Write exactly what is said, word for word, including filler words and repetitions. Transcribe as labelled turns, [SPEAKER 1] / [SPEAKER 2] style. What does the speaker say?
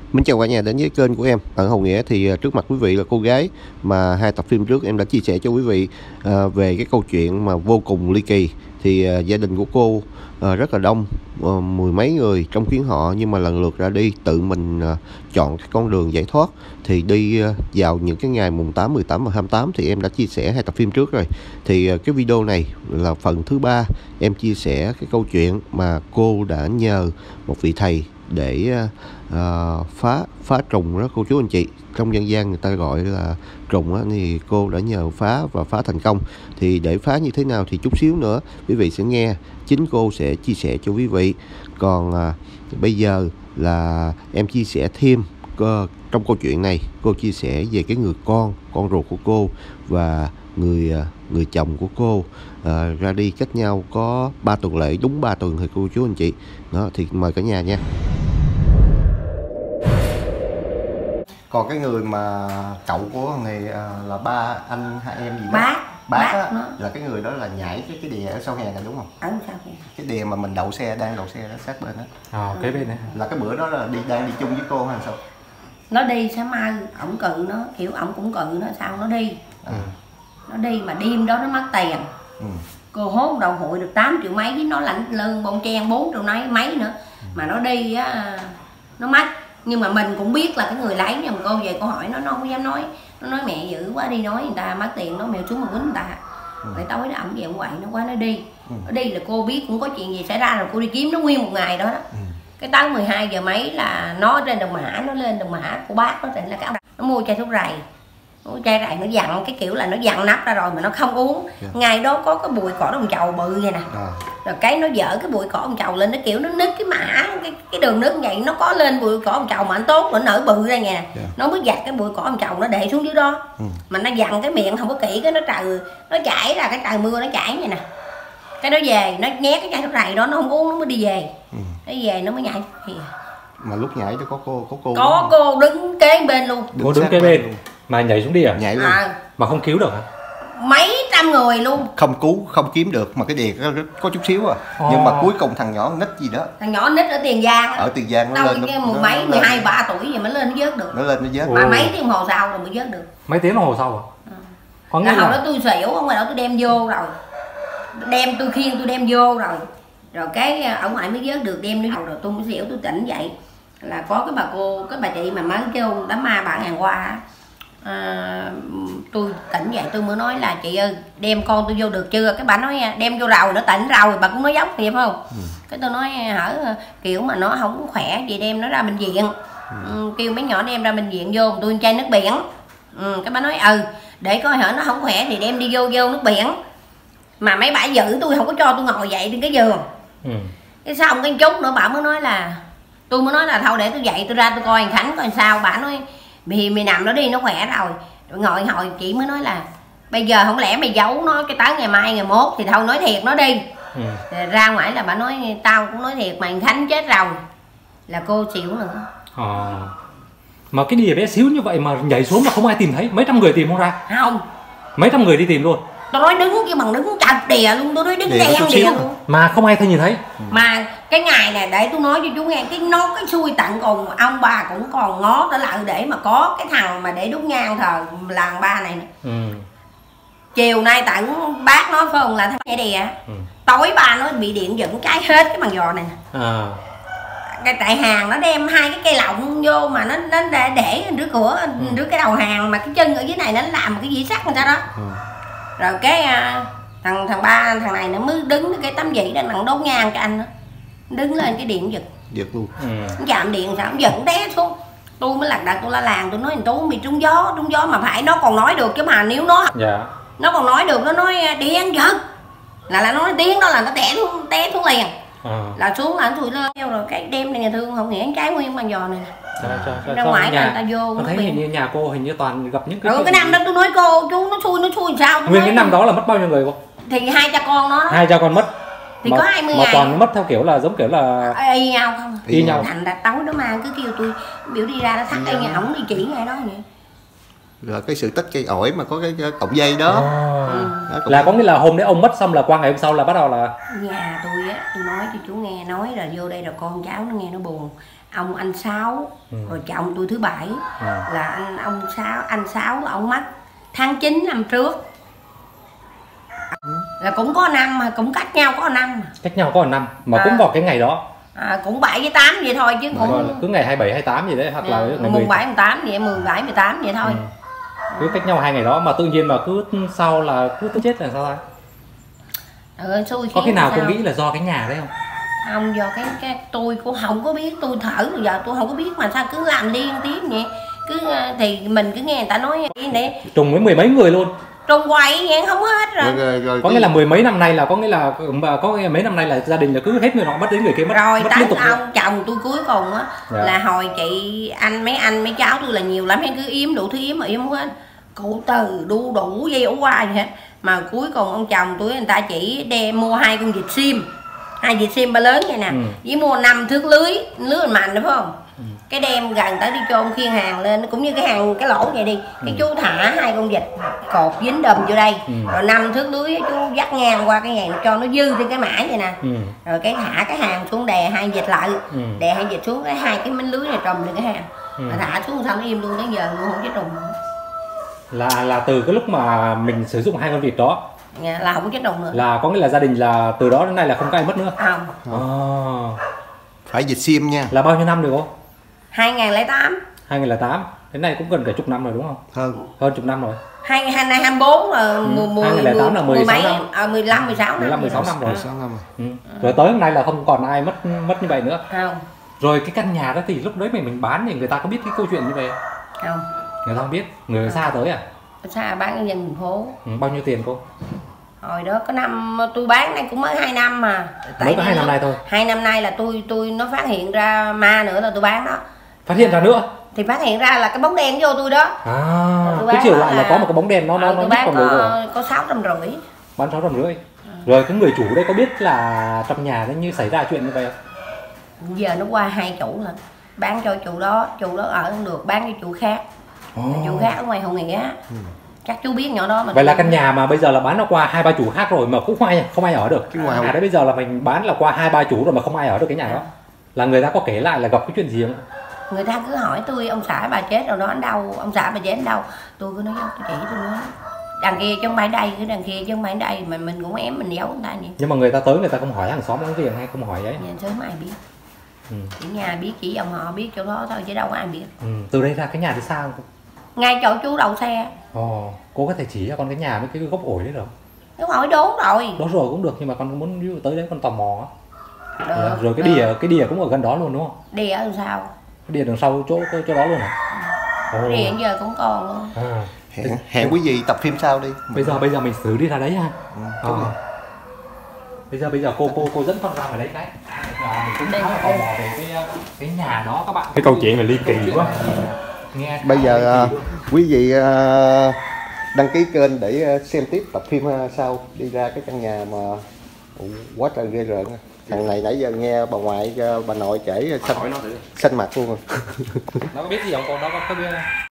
[SPEAKER 1] Mến chào cả nhà đến với kênh của em Ẩn Hồng Nghĩa. Thì trước mặt quý vị là cô gái mà hai tập phim trước em đã chia sẻ cho quý vị à, về cái câu chuyện mà vô cùng ly kỳ. Thì à, gia đình của cô à, rất là đông, à, mười mấy người trong chuyến họ, nhưng mà lần lượt ra đi tự mình à, chọn cái con đường giải thoát. Thì đi à, vào những cái ngày mùng tám, mười tám và hai mươi tám thì em đã chia sẻ hai tập phim trước rồi. Thì à, cái video này là phần thứ ba, em chia sẻ cái câu chuyện mà cô đã nhờ một vị thầy để uh, phá phá trùng đó cô chú anh chị. Trong dân gian người ta gọi là trùng á, thì cô đã nhờ phá và phá thành công. Thì để phá như thế nào thì chút xíu nữa quý vị sẽ nghe chính cô sẽ chia sẻ cho quý vị. Còn uh, bây giờ là em chia sẻ thêm uh, trong câu chuyện này cô chia sẻ về cái người con con ruột của cô và người uh, người chồng của cô uh, ra đi cách nhau có ba tuần lễ, đúng ba tuần thì cô chú anh chị đó. Thì mời cả nhà nha. Còn cái người mà cậu của người uh, là ba anh hai em gì đó,
[SPEAKER 2] bác
[SPEAKER 1] bác,
[SPEAKER 2] bác
[SPEAKER 1] á,
[SPEAKER 2] nó.
[SPEAKER 1] là cái người đó là nhảy cái cái đìa ở sau hè này đúng không?
[SPEAKER 2] Ở sao kìa?
[SPEAKER 1] Cái đìa mà mình đậu xe, đang đậu xe đó sát bên đó.
[SPEAKER 3] Ờ, à, cái bên này
[SPEAKER 1] là cái bữa đó là đi đang đi chung với cô hay sao?
[SPEAKER 2] Nó đi sáng mai ổng cự nó, kiểu ổng cũng cự nó, sao nó đi
[SPEAKER 1] Ừ.
[SPEAKER 2] Nó đi mà đêm đó nó mất tiền.
[SPEAKER 1] Ừ.
[SPEAKER 2] Cô hốt đầu hội được tám triệu mấy, với nó lãnh lương bông chen bốn triệu mấy mấy nữa. Mà nó đi á, nó mất. Nhưng mà mình cũng biết là cái người lấy, nhưng mà cô về cô hỏi nó, nó không dám nói. Nó nói mẹ dữ quá, đi nói người ta mất tiền, nó mèo xuống mà quýnh người ta.
[SPEAKER 1] Ừ.
[SPEAKER 2] Rồi tối đó ẩm về quậy nó quá, nó đi.
[SPEAKER 1] Ừ.
[SPEAKER 2] Nó đi là cô biết cũng có chuyện gì xảy ra rồi, cô đi kiếm nó nguyên một ngày đó đó.
[SPEAKER 1] Ừ.
[SPEAKER 2] Cái tới mười hai giờ mấy là nó trên Đồng Mã, nó lên Đồng Mã của bác nó là cái ông nó mua chai thuốc rầy. Mua chai rầy nó dặn cái kiểu là nó dặn nắp ra rồi mà nó không uống. Yeah. Ngày đó có cái bụi cỏ đồng chầu bự vậy nè. À. Rồi cái nó dở cái bụi cỏ đồng chầu lên, nó kiểu nó nứt cái mã cái cái đường nứt vậy, nó có lên bụi cỏ đồng chầu mà anh tốt nó nở bự ra nha. Yeah. Nó mới giặt cái bụi cỏ đồng chầu nó để xuống dưới đó. Ừ. Mà nó dặn cái miệng không có kỹ, cái nó trời nó chảy ra, cái trời mưa nó chảy vậy nè. Cái nó về nó nhét cái chai thuốc rầy đó, nó không uống nó mới đi về. Ừ. Nó về nó mới nhảy thì
[SPEAKER 1] mà lúc nhảy đó có cô có cô
[SPEAKER 2] có cô đứng kế bên luôn,
[SPEAKER 3] đứng cô đứng kế bên luôn. Mà nhảy xuống đi à?
[SPEAKER 1] Nhảy luôn.
[SPEAKER 2] À.
[SPEAKER 3] Mà không cứu được hả?
[SPEAKER 2] Mấy trăm người luôn,
[SPEAKER 1] không cứu không kiếm được, mà cái đìa có, có chút xíu à. Oh. Nhưng mà cuối cùng thằng nhỏ nít gì đó,
[SPEAKER 2] thằng nhỏ nít ở Tiền Giang á.
[SPEAKER 1] Ở Tiền Giang nó
[SPEAKER 2] đâu
[SPEAKER 1] lên
[SPEAKER 2] cái mười mấy mười hai ba tuổi gì mới lên nó vớt được.
[SPEAKER 1] Nó lên nó vớt
[SPEAKER 2] mà mấy tiếng hồ sau rồi mới vớt được.
[SPEAKER 3] Mấy tiếng đồng hồ sau à?
[SPEAKER 2] Ừ. Là hồi đó tôi xỉu, không phải đó tôi đem vô rồi, đem tôi khiêng tôi đem vô rồi, rồi cái ở ngoài mới vớt được, đem nó vào rồi tôi mới xỉu, tôi tỉnh dậy là có cái bà cô, cái bà chị mà mới kêu đám ma bà ngày qua. À, tôi tỉnh dậy tôi mới nói là chị ơi đem con tôi vô được chưa? Cái bà nói đem vô rồi, nó tỉnh rồi, bà cũng nói dốc vậy phải không? Ừ. Cái tôi nói hở kiểu mà nó không khỏe gì đem nó ra bệnh viện. Ừ. Kêu mấy nhỏ đem ra bệnh viện vô tôi chai nước biển. Ừ. Cái bà nói ừ để coi hở nó không khỏe thì đem đi vô vô nước biển. Mà mấy bà giữ tôi không có cho tôi ngồi dậy trên cái giường. Ừ. Cái xong cái chút nữa bà mới nói là tôi mới nói là thôi để tôi dậy tôi ra tôi coi thằng Khánh coi sao. Bà nói vì mày nằm đó đi nó khỏe rồi. Rồi ngồi hồi chị mới nói là bây giờ không lẽ mày giấu nó cái tới ngày mai ngày mốt thì thôi nói thiệt nó đi. Ừ. Rồi ra ngoài là bà nói tao cũng nói thiệt mà thằng Khánh chết rồi là cô xỉu nữa.
[SPEAKER 3] À. Mà cái đìa bé xíu như vậy mà nhảy xuống mà không ai tìm thấy, mấy trăm người tìm không ra?
[SPEAKER 2] Không,
[SPEAKER 3] mấy trăm người đi tìm luôn.
[SPEAKER 2] Tôi nói đứng cái bằng đứng chặt đìa luôn, tôi nói đứng đen đìa luôn.
[SPEAKER 3] Mà không ai thấy nhìn thấy.
[SPEAKER 2] Ừ. Mà cái ngày này để tôi nói cho chú nghe, cái nó cái xui tận cùng, ông bà cũng còn ngó trở lại để mà có cái thằng mà để đốt nhang thờ làng ba này nè. Ừ. Chiều nay tận bác nói phải không là thằng nhảy đìa. Ừ. Tối ba nó bị điện giật cái hết cái bằng giò này nè. À. Cái tại hàng nó đem hai cái cây lọng vô mà nó nó để, để trước cửa, ừ. trước cái đầu hàng mà cái chân ở dưới này nó làm cái dĩ sắt người ta đó. Ừ. Rồi cái thằng thằng ba thằng này nó mới đứng cái tấm dĩ đó nặng đốt nhang cho anh đó. Đứng lên cái điện giật
[SPEAKER 1] giật luôn. Ừ.
[SPEAKER 2] Chạm điện sao giật té xuống. Tôi mới lật đật tôi la làng tôi nói thằng Tú bị trúng gió trúng gió mà phải nó còn nói được chứ mà nếu nó dạ. Nó còn nói được nó nói điện giật là là nó nói tiếng đó là nó té xuống té xuống liền. À. Là xuống là anh tụi lên rồi cái đem này nhà thương không nghĩa trái nguyên bằng giò này nè. Ra ngoài nhà, người ta vô
[SPEAKER 3] tôi thấy hình như nhà cô hình như toàn gặp những
[SPEAKER 2] cái ừ, cái năm đó tôi nói cô chú nó xui nó xui sao
[SPEAKER 3] nguyên cái năm đó là mất bao nhiêu người cô?
[SPEAKER 2] Thì hai cha con nó
[SPEAKER 3] hai cha con mất
[SPEAKER 2] thì
[SPEAKER 3] mà,
[SPEAKER 2] có hai mươi
[SPEAKER 3] mà
[SPEAKER 2] ngày
[SPEAKER 3] toàn mất theo kiểu là giống kiểu là
[SPEAKER 2] y nhau không
[SPEAKER 3] y nhau
[SPEAKER 2] thành ra tối đó mà cứ kêu tôi biểu đi ra nó thắt cây nhà ổng đi chỉ ngay đó vậy.
[SPEAKER 1] Rồi cái sự tích cây ổi mà có cái, cái cọng dây đó.
[SPEAKER 3] À. Ừ. Đó là có nghĩa là hôm đấy ông mất xong là qua ngày hôm sau là bắt đầu là
[SPEAKER 2] nhà tôi á tôi nói cho chú nghe nói là vô đây là con cháu nó nghe nó buồn ông anh Sáu,
[SPEAKER 3] ừ.
[SPEAKER 2] rồi chồng tôi thứ bảy,
[SPEAKER 3] ừ.
[SPEAKER 2] là anh ông Sáu, anh Sáu ông mất tháng chín năm trước, là cũng có năm mà cũng cách nhau có năm,
[SPEAKER 3] cách nhau có một năm mà
[SPEAKER 2] à,
[SPEAKER 3] cũng vào cái ngày đó,
[SPEAKER 2] à, cũng bảy với tám vậy thôi chứ cũng
[SPEAKER 3] rồi, cứ ngày hai mươi bảy hai mươi tám gì đấy, hoặc là ngày
[SPEAKER 2] mùng bảy mùng tám vậy, mười bảy mười tám vậy thôi,
[SPEAKER 3] ừ. cứ cách nhau hai ngày đó mà tự nhiên mà cứ sau là cứ cứ chết là sao ta?
[SPEAKER 2] Ừ, xui
[SPEAKER 3] Có khi nào
[SPEAKER 2] sao?
[SPEAKER 3] tôi nghĩ là do cái nhà đấy không?
[SPEAKER 2] Không, do cái cái tôi cũng không có biết, tôi thở bây giờ tôi không có biết mà sao cứ làm liên tiếp vậy, cứ thì mình cứ nghe người ta nói để
[SPEAKER 3] Trùng với mười mấy người luôn,
[SPEAKER 2] trùng quậy vậy không hết rồi.
[SPEAKER 1] Rồi, rồi, rồi,
[SPEAKER 3] có nghĩa là mười mấy năm nay là có nghĩa là có nghĩa là mấy năm nay là gia đình là cứ hết người nọ mất đến người kia mất,
[SPEAKER 2] Rồi
[SPEAKER 3] mất
[SPEAKER 2] tới
[SPEAKER 3] liên tục
[SPEAKER 2] ông
[SPEAKER 3] nữa.
[SPEAKER 2] chồng tôi cuối cùng á,
[SPEAKER 3] Dạ.
[SPEAKER 2] là hồi chị anh mấy anh mấy cháu tôi là nhiều lắm, hay cứ yếm đủ thứ yếm mà yếm không hết, cụ từ đu đủ dây ổ qua gì hết, mà cuối cùng ông chồng tôi người ta chỉ đem mua hai con vịt sim, hai vịt sim ba lớn vậy nè,
[SPEAKER 3] Ừ.
[SPEAKER 2] với mua năm thước lưới lưới mạnh đúng không,
[SPEAKER 3] Ừ.
[SPEAKER 2] cái đem gần tới đi chôn khiêng hàng lên cũng như cái hàng cái lỗ vậy đi, cái
[SPEAKER 3] Ừ.
[SPEAKER 2] chú thả hai con vịt cột dính đùm vô đây,
[SPEAKER 3] Ừ.
[SPEAKER 2] rồi năm thước lưới chú dắt ngang qua cái hàng cho nó dư trên cái mã vậy nè,
[SPEAKER 3] Ừ.
[SPEAKER 2] rồi cái thả cái hàng xuống đè hai vịt lại,
[SPEAKER 3] Ừ.
[SPEAKER 2] đè hai vịt xuống cái hai cái miếng lưới này trùm lên cái hàng,
[SPEAKER 3] Ừ.
[SPEAKER 2] rồi thả xuống sao nó im luôn đến giờ luôn không chết trùng,
[SPEAKER 3] là là từ cái lúc mà mình sử dụng hai con vịt đó
[SPEAKER 2] là không chết trùng nữa,
[SPEAKER 3] là có nghĩa là gia đình là từ đó đến nay là không có ai mất nữa.
[SPEAKER 2] không.
[SPEAKER 3] À,
[SPEAKER 1] phải dịch sim nha.
[SPEAKER 3] là bao nhiêu năm rồi cô?
[SPEAKER 2] hai nghìn lẻ tám,
[SPEAKER 3] hai nghìn lẻ tám đến nay cũng gần cả chục năm rồi đúng không?
[SPEAKER 1] Hơn.
[SPEAKER 3] Hơn chục năm rồi.
[SPEAKER 2] hai hai hai mươi bốn là mười mười
[SPEAKER 3] hai nghìn lẻ tám là mười sáu
[SPEAKER 2] mấy
[SPEAKER 3] năm.
[SPEAKER 2] à, mười lăm mười sáu năm,
[SPEAKER 3] mười lăm mười sáu
[SPEAKER 2] vậy
[SPEAKER 3] năm
[SPEAKER 2] đó.
[SPEAKER 3] rồi.
[SPEAKER 1] sáu năm rồi.
[SPEAKER 3] Ừ. Rồi tới hôm nay là không còn ai mất mất như vậy nữa.
[SPEAKER 2] Không,
[SPEAKER 3] Rồi cái căn nhà đó thì lúc đấy mình mình bán thì người ta có biết cái câu chuyện như vậy không?
[SPEAKER 2] không,
[SPEAKER 3] Người ta không biết, người ở xa tới à?
[SPEAKER 2] xa bán ở dân thành phố.
[SPEAKER 3] Ừ, bao nhiêu tiền cô?
[SPEAKER 2] Hồi đó có năm tôi bán này cũng mới hai năm mà.
[SPEAKER 3] Mới có hai năm nay thôi.
[SPEAKER 2] Hai năm nay là tôi tôi nó phát hiện ra ma nữa là tôi bán đó.
[SPEAKER 3] Phát hiện ra nữa?
[SPEAKER 2] Thì phát hiện ra là cái bóng đen vô tôi đó.
[SPEAKER 3] À,
[SPEAKER 2] Tôi
[SPEAKER 3] cái
[SPEAKER 2] bán
[SPEAKER 3] chiều lại là,
[SPEAKER 2] là-
[SPEAKER 3] có một cái bóng đèn nó nó
[SPEAKER 2] Ờ,
[SPEAKER 3] nó
[SPEAKER 2] tôi
[SPEAKER 3] nhích
[SPEAKER 2] bán
[SPEAKER 3] vào người rồi.
[SPEAKER 2] có có sáu trăm rưỡi.
[SPEAKER 3] Bán sáu trăm rưỡi. Rồi cái người chủ đây có biết là trong nhà nó như xảy ra chuyện như vậy không?
[SPEAKER 2] Giờ nó qua hai chủ rồi. Bán cho chủ đó, chủ đó ở không được, bán cho chủ khác. Chủ khác ở ngoài Hậu Nghĩa. Chắc chú biết nhỏ đó mà.
[SPEAKER 3] Vậy là căn nhà mà bây giờ là bán nó qua hai ba chủ khác rồi mà cũng không ai không ai ở được.
[SPEAKER 1] Cái ngoài
[SPEAKER 3] Nhà đấy bây giờ là mình bán là qua hai ba chủ rồi mà không ai ở được cái nhà đó. Là người ta có kể lại là gặp cái chuyện gì không?
[SPEAKER 2] Người ta cứ hỏi tôi ông xã bà chết rồi đó anh đâu, ông xã bà chết ở đâu. Tôi cứ nói dấu tôi chỉ tôi nói. Đằng kia chứ không phải đây, cái đằng kia chứ không phải đây mà mình cũng ém mình giấu người ta vậy.
[SPEAKER 3] Nhưng mà người ta tới người ta không hỏi hàng xóm láng giềng hay không hỏi ấy.
[SPEAKER 2] Nhà sớm ai biết.
[SPEAKER 3] Ừ.
[SPEAKER 2] Chỉ nhà biết, chỉ dòng họ biết chỗ đó thôi chứ đâu có ai biết.
[SPEAKER 3] Ừ. Từ đây ra cái nhà thì sao không?
[SPEAKER 2] Ngay chỗ chú đậu xe.
[SPEAKER 3] Ồ, cô có thể chỉ cho con cái nhà với cái gốc ổi đấy được không?
[SPEAKER 2] Nó hỏi đốn rồi.
[SPEAKER 3] Đó rồi cũng được nhưng mà con muốn ví dụ tới đấy con tò mò á.
[SPEAKER 2] Được,
[SPEAKER 3] Rồi cái
[SPEAKER 2] được.
[SPEAKER 3] đìa cái đìa cũng ở gần đó luôn đúng không?
[SPEAKER 2] Đi ở sao?
[SPEAKER 3] Cái đìa đằng sau chỗ chỗ đó luôn hả? Ồ.
[SPEAKER 2] Đi hiện giờ cũng còn luôn.
[SPEAKER 3] À.
[SPEAKER 1] Hẹn, hẹn quý vị tập phim sau đi.
[SPEAKER 3] Bây giờ bây giờ mình xử đi ra đấy ha.
[SPEAKER 1] Ừ,
[SPEAKER 3] À. Bây giờ bây giờ cô cô cô dẫn con ra ngoài đấy cái. À, mình cũng khá là tò mò về cái cái nhà đó các bạn. Cái câu chuyện này ly kỳ quá. Nghe.
[SPEAKER 1] Bây giờ uh, quý vị uh, đăng ký kênh để uh, xem tiếp tập phim uh, sau. Đi ra cái căn nhà mà uh, quá trời ghê rợn. Thằng này nãy giờ nghe bà ngoại uh, bà nội kể uh, xanh, xanh mặt luôn rồi.
[SPEAKER 3] Nó có biết gì không cô? Nó có, có biết